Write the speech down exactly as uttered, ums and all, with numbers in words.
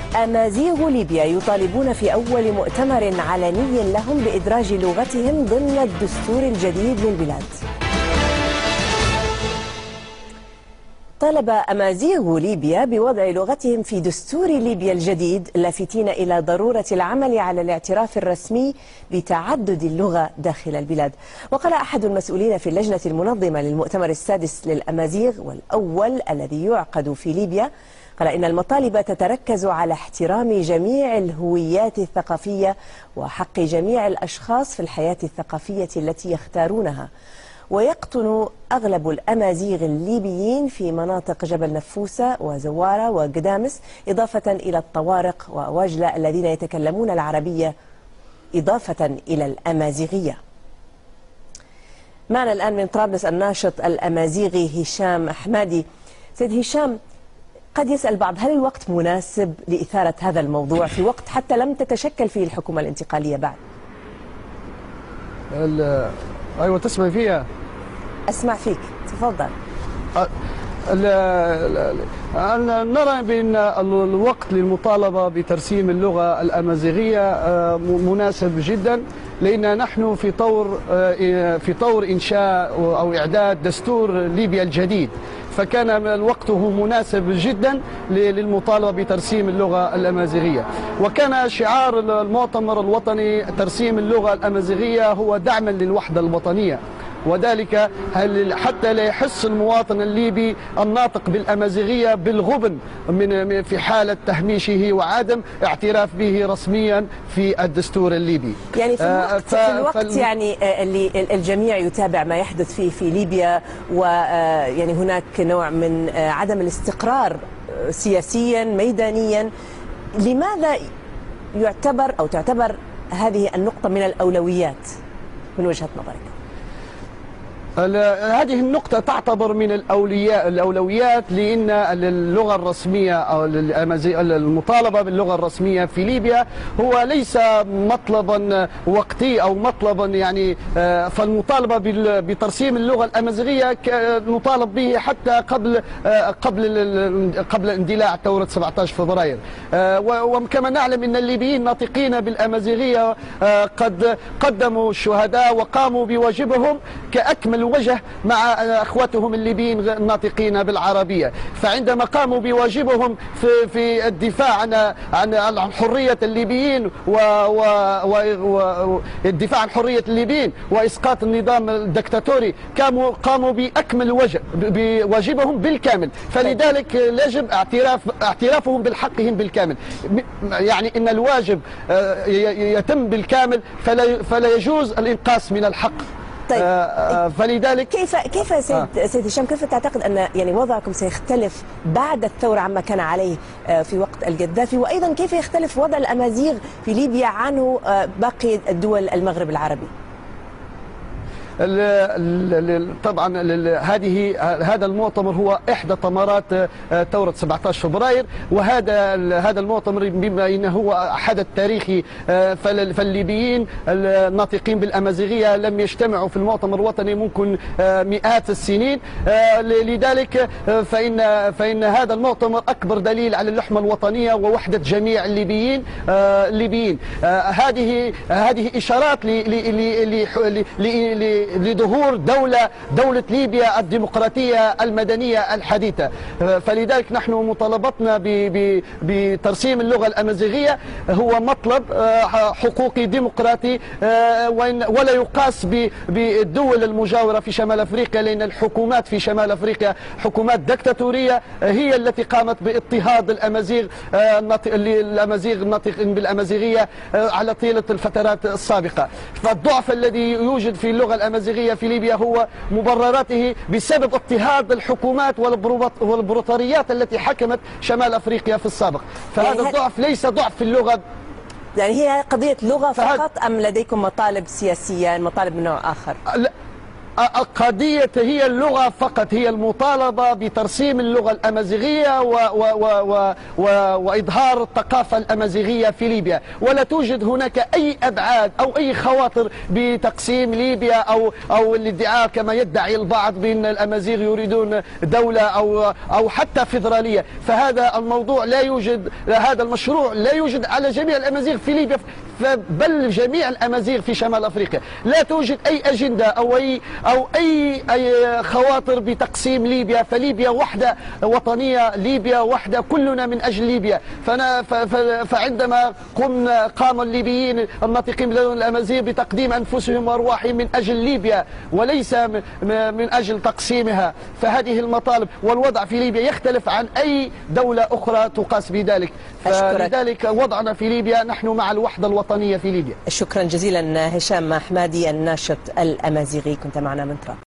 أمازيغ ليبيا يطالبون في أول مؤتمر علني لهم بإدراج لغتهم ضمن الدستور الجديد للبلاد. طالب أمازيغ ليبيا بوضع لغتهم في دستور ليبيا الجديد، لافتين إلى ضرورة العمل على الاعتراف الرسمي بتعدد اللغة داخل البلاد. وقال أحد المسؤولين في اللجنة المنظمة للمؤتمر السادس للأمازيغ والأول الذي يعقد في ليبيا، قال إن المطالب تتركز على احترام جميع الهويات الثقافية وحق جميع الأشخاص في الحياة الثقافية التي يختارونها. ويقطن أغلب الأمازيغ الليبيين في مناطق جبل نفوسة وزوارة وقدامس، إضافة إلى الطوارق وواجلة الذين يتكلمون العربية إضافة إلى الأمازيغية. معنا الآن من طرابلس الناشط الأمازيغي هشام أحمدي. سيد هشام، قد يسأل بعض، هل الوقت مناسب لإثارة هذا الموضوع في وقت حتى لم تتشكل فيه الحكومة الانتقالية بعد؟ أيوة، تسمع فيها؟ أسمع فيك، تفضل. نرى بأن الوقت للمطالبة بترسيم اللغة الأمازيغية مناسب جدا، لأن نحن في طور في طور إنشاء أو إعداد دستور ليبيا الجديد، فكان الوقت مناسب جدا للمطالبة بترسيم اللغة الأمازيغية. وكان شعار المؤتمر الوطني ترسيم اللغة الأمازيغية هو دعما للوحدة الوطنية، وذلك حتى لا يحس المواطن الليبي الناطق بالأمازيغية بالغبن من في حالة تهميشه وعدم اعتراف به رسميا في الدستور الليبي. يعني في الوقت, ف... في الوقت ف... يعني اللي الجميع يتابع ما يحدث فيه في ليبيا، ويعني هناك نوع من عدم الاستقرار سياسيا ميدانيا، لماذا يعتبر أو تعتبر هذه النقطة من الأولويات من وجهة نظرك؟ هذه النقطة تعتبر من الأولويات، لأن اللغة الرسمية أو المطالبة باللغة الرسمية في ليبيا هو ليس مطلبا وقتي أو مطلبا يعني، فالمطالبة بترسيم اللغة الأمازيغية نطالب به حتى قبل قبل قبل اندلاع ثورة سبعة عشر فبراير. وكما نعلم أن الليبيين ناطقين بالأمازيغية قد قدموا الشهداء وقاموا بواجبهم كأكمل وجه مع اخواتهم الليبيين الناطقين بالعربيه، فعندما قاموا بواجبهم في في الدفاع عن عن عن حريه الليبيين والدفاع عن حريه الليبيين واسقاط النظام الدكتاتوري، قاموا قاموا باكمل وجه بواجبهم بالكامل، فلذلك يجب اعتراف اعترافهم بحقهم بالكامل. يعني ان الواجب يتم بالكامل، فلا فلا يجوز الانقاص من الحق. طيب، آه فلذلك كيف كيف سيد آه. سيد هشام، كيف تعتقد ان يعني وضعكم سيختلف بعد الثوره عما كان عليه في وقت القذافي، وايضا كيف يختلف وضع الامازيغ في ليبيا عنه باقي الدول المغرب العربي؟ طبعا هذه هذا المؤتمر هو احدى ثمرات ثوره سبعة عشر فبراير، وهذا هذا المؤتمر بما انه هو حدث تاريخي، فالليبيين الناطقين بالامازيغيه لم يجتمعوا في المؤتمر الوطني ممكن مئات السنين، لذلك فان فان هذا المؤتمر اكبر دليل على اللحمه الوطنيه ووحده جميع الليبيين الليبيين. هذه هذه اشارات ل لظهور دولة دولة ليبيا الديمقراطية المدنية الحديثة. فلذلك نحن مطالبتنا بترسيم اللغة الأمازيغية هو مطلب حقوقي ديمقراطي، ولا يقاس بالدول المجاورة في شمال أفريقيا، لأن الحكومات في شمال أفريقيا حكومات دكتاتورية هي التي قامت باضطهاد الأمازيغ الأمازيغ الناطقين بالأمازيغية على طيلة الفترات السابقة. فالضعف الذي يوجد في اللغة الأمازيغية في ليبيا هو مبرراته بسبب اضطهاد الحكومات والبروتاريات التي حكمت شمال افريقيا في السابق، فهذا يعني الضعف ليس ضعف في اللغه. يعني هي قضيه لغه فقط ام لديكم مطالب سياسيه، مطالب من نوع اخر؟ لا القضية هي اللغة فقط، هي المطالبة بترسيم اللغة الأمازيغية و و و و و وإظهار الثقافة الأمازيغية في ليبيا، ولا توجد هناك أي أبعاد أو أي خواطر بتقسيم ليبيا أو أو الادعاء كما يدعي البعض بأن الأمازيغ يريدون دولة أو أو حتى فيدرالية. فهذا الموضوع لا يوجد، هذا المشروع لا يوجد على جميع الأمازيغ في ليبيا، بل جميع الأمازيغ في شمال أفريقيا. لا توجد أي أجندة أو أي أو أي أي خواطر بتقسيم ليبيا، فليبيا وحدة وطنية، ليبيا وحدة، كلنا من أجل ليبيا. فأنا فعندما قم قام الليبيين الناطقين باللغة الأمازيغ بتقديم أنفسهم وأرواحهم من أجل ليبيا وليس من أجل تقسيمها، فهذه المطالب والوضع في ليبيا يختلف عن أي دولة أخرى تقاس بذلك. فلذلك وضعنا في ليبيا نحن مع الوحدة الوطنية في ليبيا. شكرا جزيلا هشام حمادي الناشط الأمازيغي، كنت معنا من طرابلس.